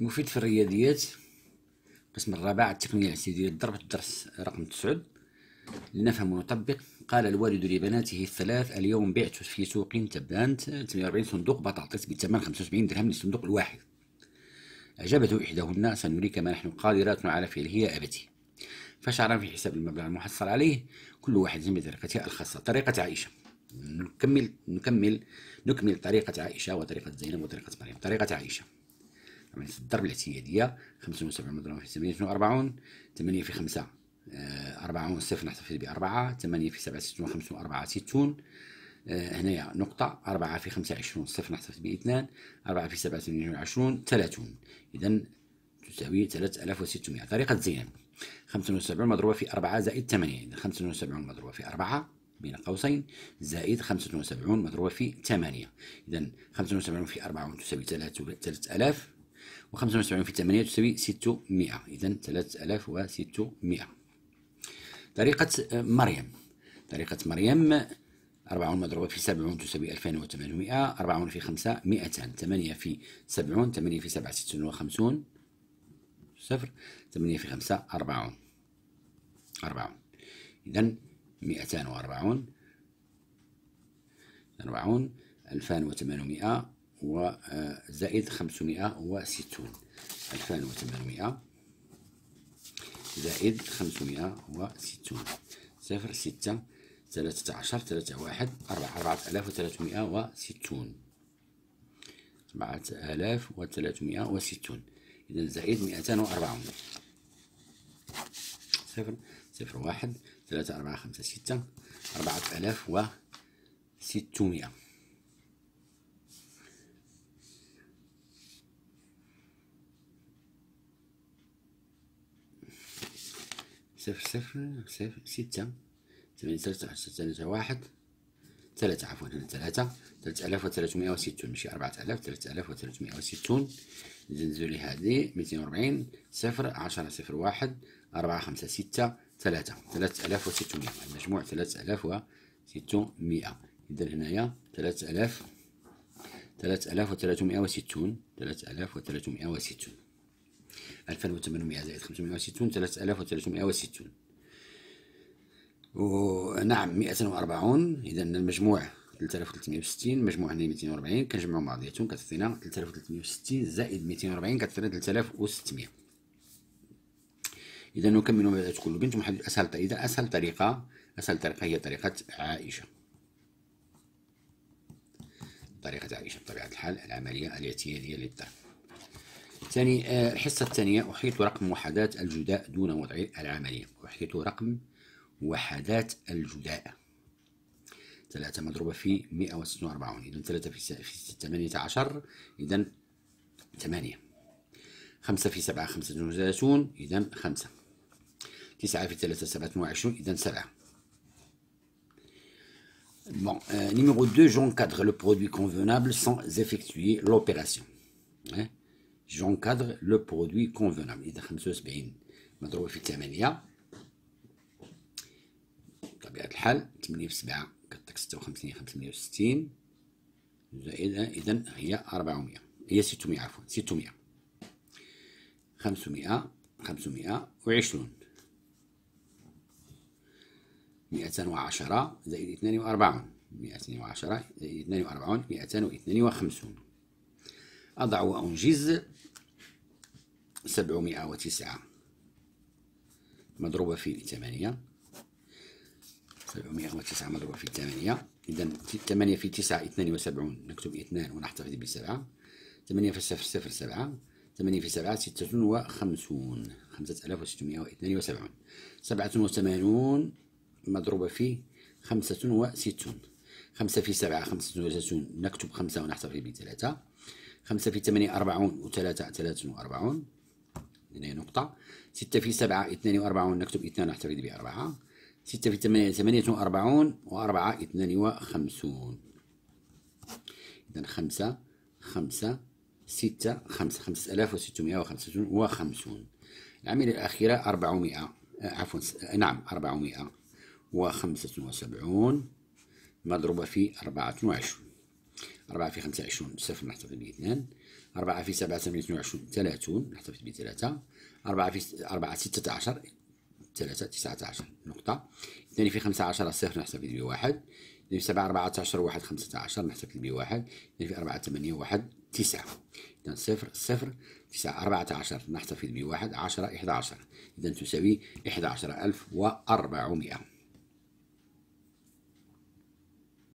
المفيد في الرياضيات القسم الرابع التقنية الاعتيادية للضرب الدرس رقم 9. لنفهم ونطبق. قال الوالد لبناته الثلاث: اليوم بعت في سوق تبانت 48 صندوق بطاطس بثمن 75 درهم للصندوق الواحد. أجابته إحداهن: سنريك ما نحن قادرات على فعله يا أبتي. فشعر في حساب المبلغ المحصل عليه كل واحد بطريقتها الخاصة. طريقة عائشة. نكمل طريقة عائشة وطريقة زينب وطريقة مريم. طريقة عائشة: عملية الضرب الاعتيادية 75 مضروبة في 48، 8 في 5 40، صفر نحتفظ ب4، 8 في 7 56 و4 60. هنايا نقطة. 4 في 5 20، صفر نحتفظ ب2، 4 في 7 28 30. إذا تساوي 3600. طريقة زينب: 75 مضروبة في 4 زائد 8، إذا 75 مضروبة في 4 بين قوسين زائد 75 مضروبة في 8، إذا 75 في 4 تساوي 3000، و75 في 8 تساوي 600، إذا 3600. طريقة مريم: 40 مضروبة في 70 تساوي 2800، 40 في 5 200، 8 في 70، 8 في 7 56 صفر، 8 في 5 40، إذا 240 2800 وزائد 560، 2800 زائد 560 صفر 6 13 3 1 4360، 4360، إذا زائد 240 صفر 0 1 3 4 5 6 4600. صفر 6 8 3 3 1 3 عفوا هنا 3360 ماشي 4000، 3360. نزيدو لي هذه 240 صفر 10 0 1 4 5 6 3 3600، المجموع 3600. إذا هنايا 3360 2800 زائد 560 3360. ونعم 240. إذا المجموع 3360، المجموع هنا 240 كنجمعو بعضياتهم كتعطينا 3360 زائد 240 كتعطينا 3600. إذا نكمل ما بدأت كل بنت محدد أسهل طريقة. إذا أسهل طريقة هي طريقة عائشة. بطبيعة الحال العملية الاعتيادية للضرب. ثاني الحصة الثانية: أحيط رقم وحدات الجداء دون وضع العملية. أحيط رقم وحدات الجداء. 3 مضروبة في 146، إذا 3 في 18، إذا 8. 5 في 7 35، إذا 5. 9 في 3 27، إذا 7. Bon, numéro 2, j'encadre le produit convenable sans effectuer l'opération. J'encadre le produit convenable. إذا 75 مضروبة في 8 بطبيعة الحال 8 في 7 كتعطيك 56 560 زائد إذا هي 400، هي 600 عفوا 600. 520 210 زائد 42، 210 زائد 42 252. أضع وأنجز 709 مضروبة في 8، 709 مضروبة في 8، إذا 8 في 9 72، نكتب 2 ونحتفظ ب7. 8 في 0 7، 8 في 7 56، 5672. 87 مضروبة في 65، 5 في 7 65، نكتب 5 ونحتفظ ب3. 5 في 8 40 و3 43، هنا نقطة. 6 في 7 42، نكتب 2 ونحتفظ ب4. 6 في 8 48 و4 52، إذا 5 6 5 5655. العملية الأخيرة 400 عفوا نعم 475 مضروبة في 24. 4 في 5 20، صفر نحتفظ ب2. 4 في 7 28 30 نحتفظ ب3. 4 في 4 16 3 19 نقطة. 2 في 15 صفر نحتفظ ب1. 2 في 7 14 1 15 نحتفظ ب1. 2 في 4 8 1 9. إذا 0 0 9 14 نحتفظ ب1. 10 11 إذا تساوي 11400.